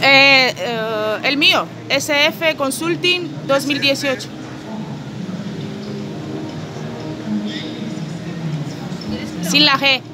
El mío, SF Consulting 2018. Sin la G.